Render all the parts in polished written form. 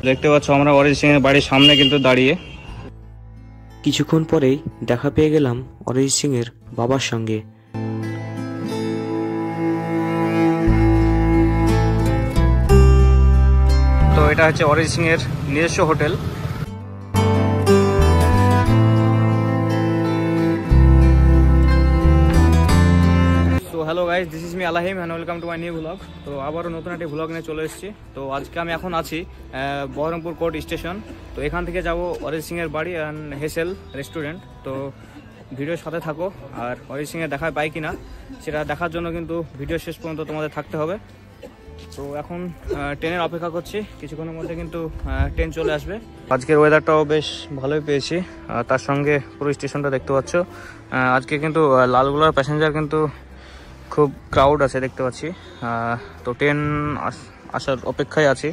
দেখতে পাচ্ছ আমরা অরিজিৎ সিং এর বাড়ির সামনে কিন্তু দাঁড়িয়ে। কিছুক্ষণ পরেই দেখা পেয়ে গেলাম অরিজিৎ সিং এর বাবার সঙ্গে। তো এটা হচ্ছে অরিজিৎ সিং এর নিজস্ব hotel. Hello guys, this is me আলাহিম and welcome to my new blog. তো আবারও নতুন একটি ব্লগ নিয়ে চলে এসেছি। তো আজকে আমি এখন আছি বহরমপুর কোর্ট স্টেশন। তো এখান থেকে যাব অরিজিৎ সিং এর বাড়ি অ্যান্ড হেসেল রেস্টুরেন্ট। তো ভিডিওর সাথে থাকো, আর অরিজিৎ সিং এর দেখা পাই কিনা সেটা দেখার জন্য কিন্তু ভিডিও শেষ পর্যন্ত তোমাদের থাকতে হবে। তো এখন ট্রেনের অপেক্ষা করছি, কিছুক্ষণের মধ্যে কিন্তু ট্রেন চলে আসবে। আজকের ওয়েদারটাও বেশ ভালোই পেয়েছি, তার সঙ্গে পুরো স্টেশনটা দেখতে পাচ্ছ। আজকে কিন্তু লালগোলার প্যাসেঞ্জার কিন্তু খুব ক্রাউড আছে দেখতে পাচ্ছি। তো ট্রেন আসার অপেক্ষায় আছি।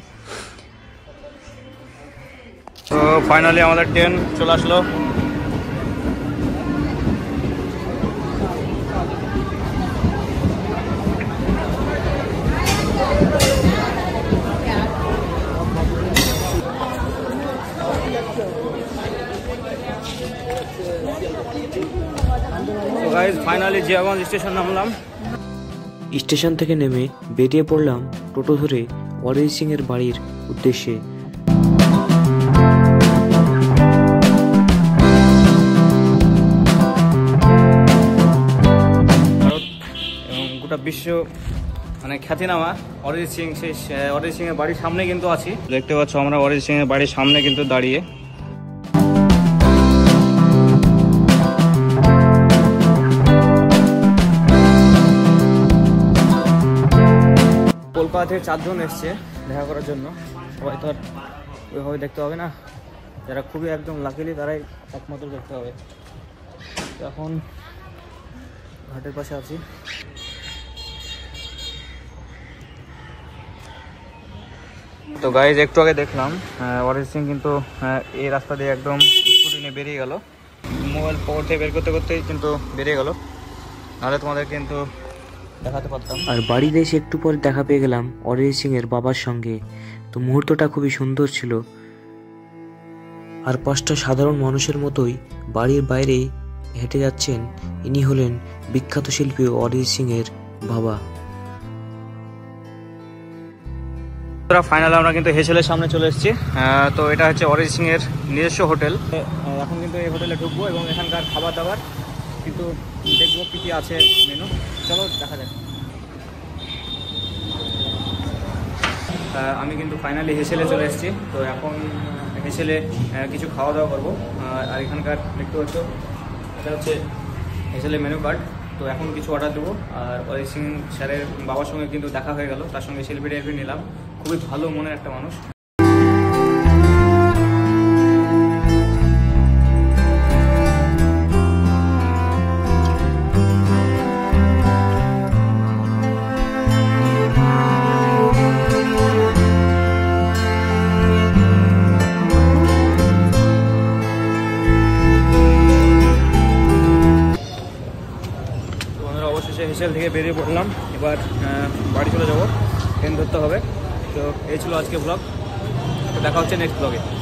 তো ফাইনালি আমাদের ট্রেন চলে আসলো। তো গাইস ফাইনালি জিয়াগঞ্জ স্টেশন নামলাম। স্টেশন থেকে নেমে বেরিয়ে পড়লাম টোটো ধরে অরিজিৎ সিং এর বাড়ির উদ্দেশ্যে। ভারত এবং গোটা বিশ্ব মানে খ্যাতিনামা অরিজিৎ সিং, সেই অরিজিৎ সিং এর বাড়ির সামনে কিন্তু আছি। দেখতে পাচ্ছ আমরা অরিজিৎ সিং এর বাড়ির সামনে কিন্তু দাঁড়িয়ে। কলকাতা থেকে 4 জন এসছে দেখা করার জন্য। সবাই তো আর ওইভাবে দেখতে হবে না, যারা খুবই একদম লাকিলি তারাই একমাত্র দেখতে হবে। তো এখন ঘাটের পাশে আছি। তো গাইজ একটু আগে দেখলাম অরিজিৎ সিং কিন্তু এই রাস্তা দিয়ে একদম স্কুটি নিয়ে বেরিয়ে গেল। মোবাইল পকেট থেকে বের করতে করতেই কিন্তু বেরিয়ে গেল, নাহলে তোমাদের কিন্তু দেখাতে পারতাম। আর বাড়িতে এসে একটু পরে দেখা পেয়ে গেলাম অরিজিৎ সিং এর বাবার সঙ্গে। তো মুহূর্তটা খুবই সুন্দর ছিল। আর 5টা সাধারণ মানুষের মতোই বাড়ির বাইরে হেঁটে যাচ্ছেন ইনি হলেন বিখ্যাত শিল্পী অরিজিৎ সিং এর বাবা। ফাইনাল আমরা কিন্তু হেসেলের সামনে চলে এসেছি। তো এটা হচ্ছে অরিজিৎ সিং এর নিজস্ব হোটেল। এখন কিন্তু এই হোটেলে ঢুকবো এবং এখানকার খাবার দাবার কিন্তু দেখবো কি কি আছে মেনু। চলো দেখা যাক। আমি কিন্তু ফাইনালি হেসেলে চলে এসেছি। তো এখন হেসেলে কিছু খাওয়া দাওয়া করবো। আর এখানকার দেখতে পাচ্ছ এটা হচ্ছে হেসেলের মেনু কার্ড। তো এখন কিছু অর্ডার দেবো। আর অরিজিৎ সিং স্যারের বাবার সঙ্গে কিন্তু দেখা হয়ে গেল, তার সঙ্গে সেলফি টেলফি নিলাম। খুবই ভালো মনের একটা মানুষ। অবশেষে হেসেল থেকে বেরিয়ে পড়লাম, এবার বাড়ি চলে যাবো, ট্রেন ধরতে হবে। তো এই ছিল আজকে ব্লগ। তো দেখা হচ্ছে নেক্সট ব্লগে।